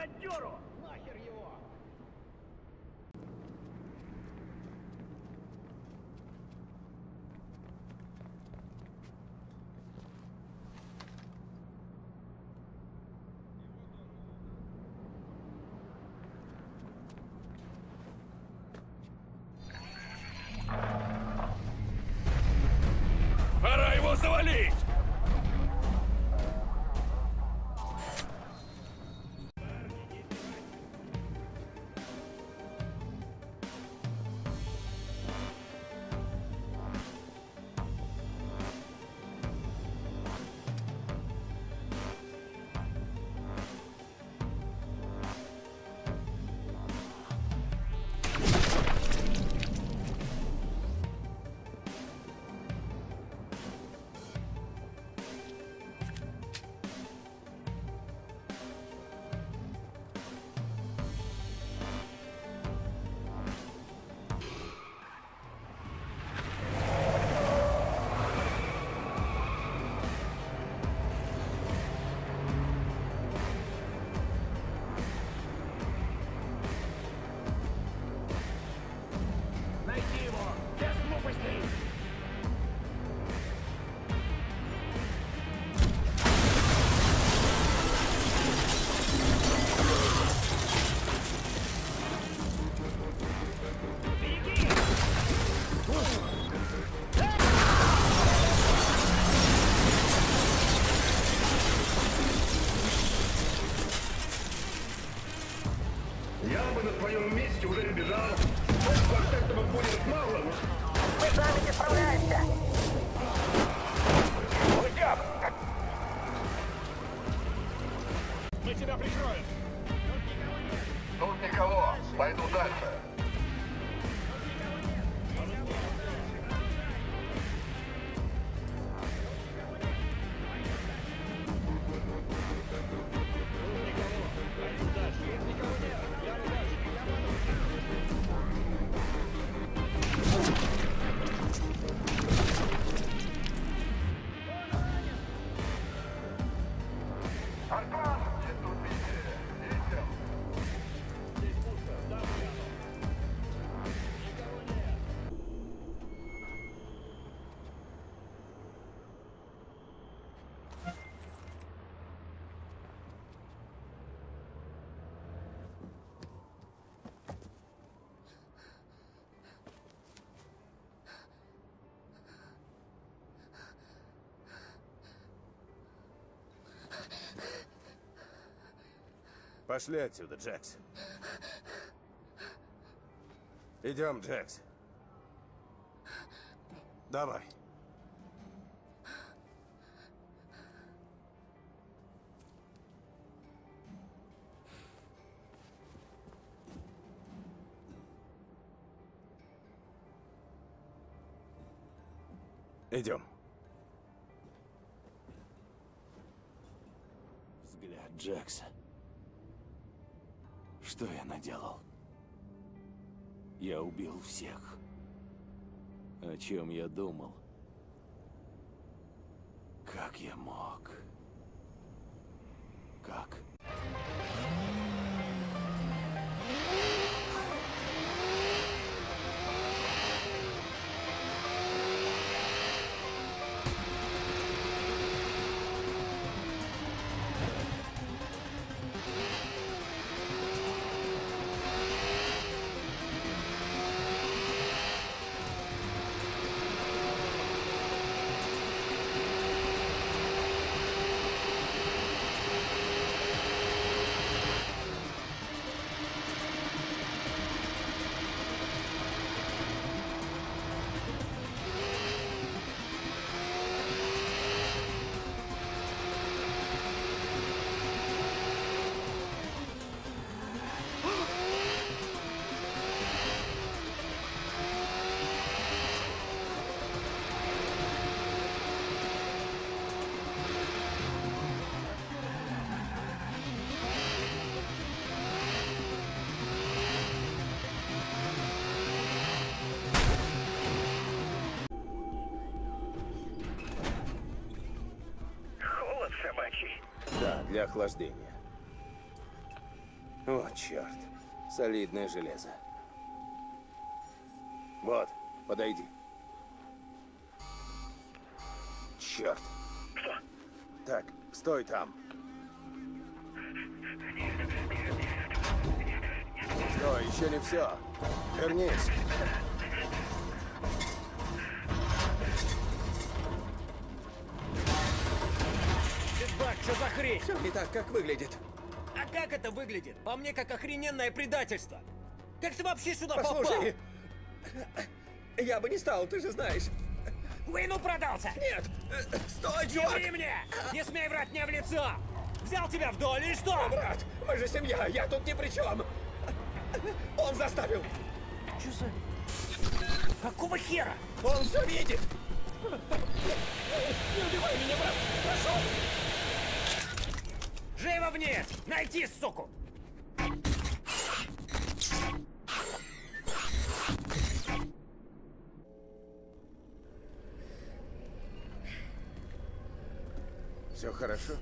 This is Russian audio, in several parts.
дать дёру! Нахер его! Пора его завалить! Найди его! Без глупостей! Беги! Я бы на твоем месте уже не бежал. Вот этого будет мало. Мы сами не справляемся! Уйдем! Мы тебя прикроем! Тут никого. Пойду дальше. Артан! Нет, убейте! Видим! Пошли отсюда, Джекс. Идем, Джекс. Давай. Идем. Взгляд Джекса. Что я наделал? Я убил всех. О чем я думал? Как я мог? Как? Холод собачий. Да, для охлаждения. О, черт. Солидное железо. Вот, подойди. Черт. Так, стой там. Стой, еще не все. Вернись. Бак, что за хрень? Все не так, как выглядит. А как это выглядит? По мне, как охрененное предательство. Как ты вообще сюда Послушай, я бы не стал, ты же знаешь. попал? Уину продался! Нет, стой, Не чувак! ври мне! Не смей врать мне в лицо! Взял тебя в долю и что? Брат, мы же семья, я тут ни при чем. Он заставил. Что за... Какого хера? Он все видит. Не убивай меня, брат, прошу. Живо вниз! Найти, суку! Все хорошо?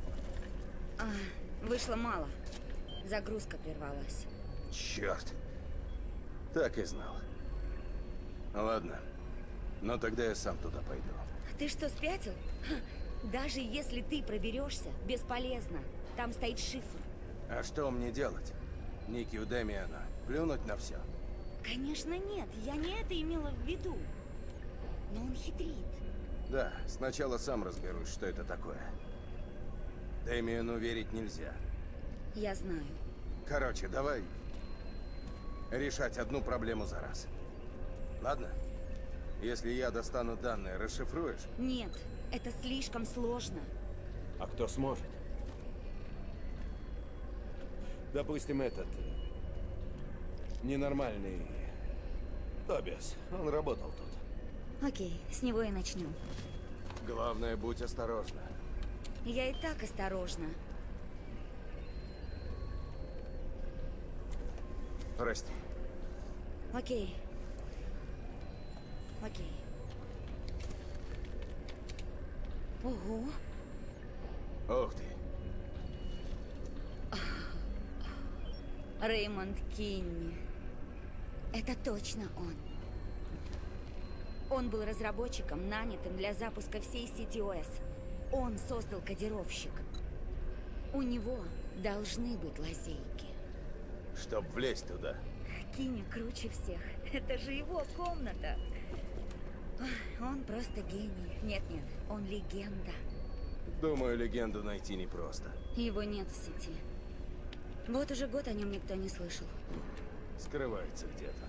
Вышло мало. Загрузка прервалась. Черт. Так и знал. Ладно. Но тогда я сам туда пойду. Ты что, спятил? Ха, даже если ты проберешься, бесполезно. Там стоит шифр. А что мне делать? Ники у Дэмиана. Плюнуть на все. Конечно, нет. Я не это имела в виду. Но он хитрит. Да, сначала сам разберусь, что это такое. Дэмиану верить нельзя. Я знаю. Короче, давай решать одну проблему за раз. Ладно? Если я достану данные, расшифруешь? Нет, это слишком сложно. А кто сможет? Допустим, этот... ненормальный... Тобиас. Он работал тут. Окей, с него и начнем. Главное, будь осторожна. Я и так осторожна. Прости. Окей. Окей. Ого. Ух ты. Реймонд Кинни. Это точно он. Он был разработчиком, нанятым для запуска всей сети ОС. Он создал кодировщик. У него должны быть лазейки. Чтоб влезть туда. Кинни круче всех. Это же его комната. Он просто гений. Нет-нет, он легенда. Думаю, легенду найти непросто. Его нет в сети. Вот уже год о нем никто не слышал. Скрывается где-то.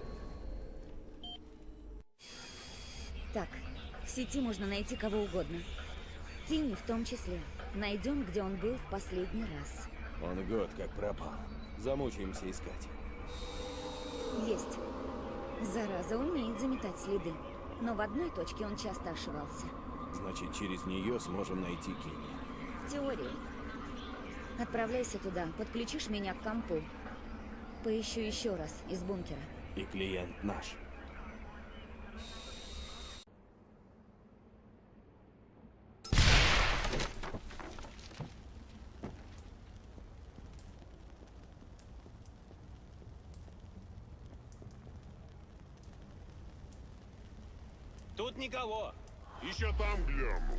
Так, в сети можно найти кого угодно. Кинни в том числе. Найдем, где он был в последний раз. Он год как пропал. Замучаемся искать. Есть. Зараза умеет заметать следы. Но в одной точке он часто ошибался. Значит, через нее сможем найти Кинни. В теории. Отправляйся туда, подключишь меня к компу. Поищу еще раз из бункера. И клиент наш. Тут никого. Еще там гляну.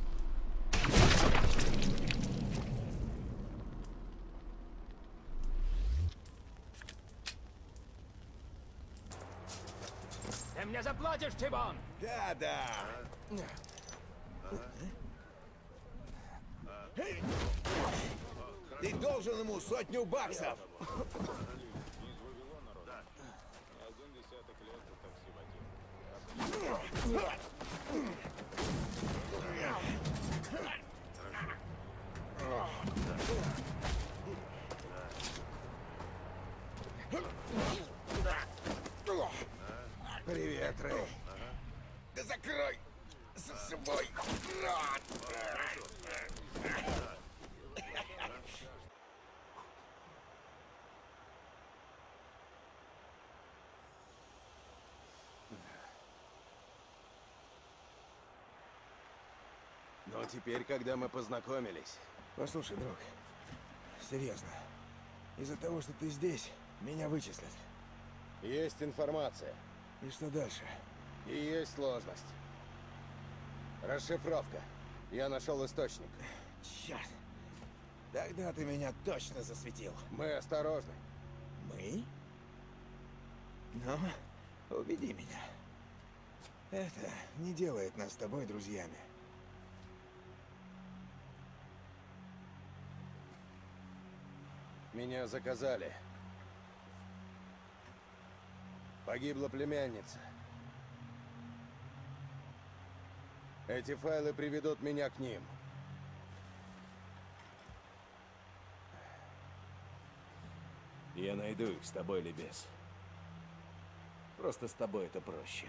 Ты мне заплатишь, Тибон? Да. Ты должен ему $100. Привет, Рэй. Да закрой за собой рот. Но теперь, когда мы познакомились... Послушай, друг, серьезно. Из-за того, что ты здесь, меня вычислят. Есть информация. И что дальше? И есть сложность. Расшифровка. Я нашел источник. Черт. Тогда ты меня точно засветил. Мы осторожны. Мы? Ну, убеди меня. Это не делает нас с тобой друзьями. Меня заказали. Погибла племянница. Эти файлы приведут меня к ним. Я найду их с тобой или без. Просто с тобой это проще.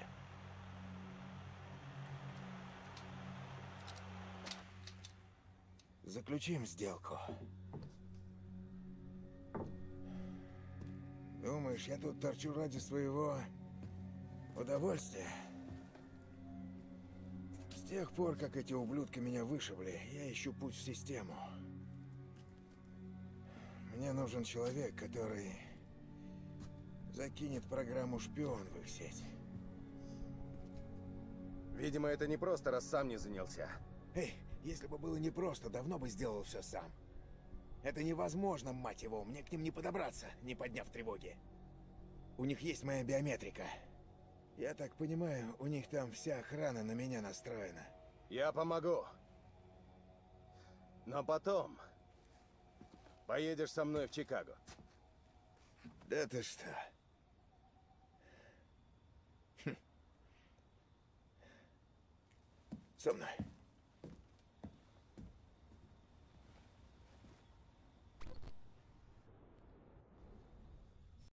Заключим сделку. Думаешь, я тут торчу ради своего удовольствия? С тех пор, как эти ублюдки меня вышибли, я ищу путь в систему. Мне нужен человек, который закинет программу «Шпион» в их сеть. Видимо, это не просто, раз сам не занялся. Эй, если бы было непросто, давно бы сделал все сам. Это невозможно, мать его, мне к ним не подобраться, не подняв тревоги. У них есть моя биометрика. Я так понимаю, у них там вся охрана на меня настроена. Я помогу. Но потом поедешь со мной в Чикаго. Да ты что? Со мной.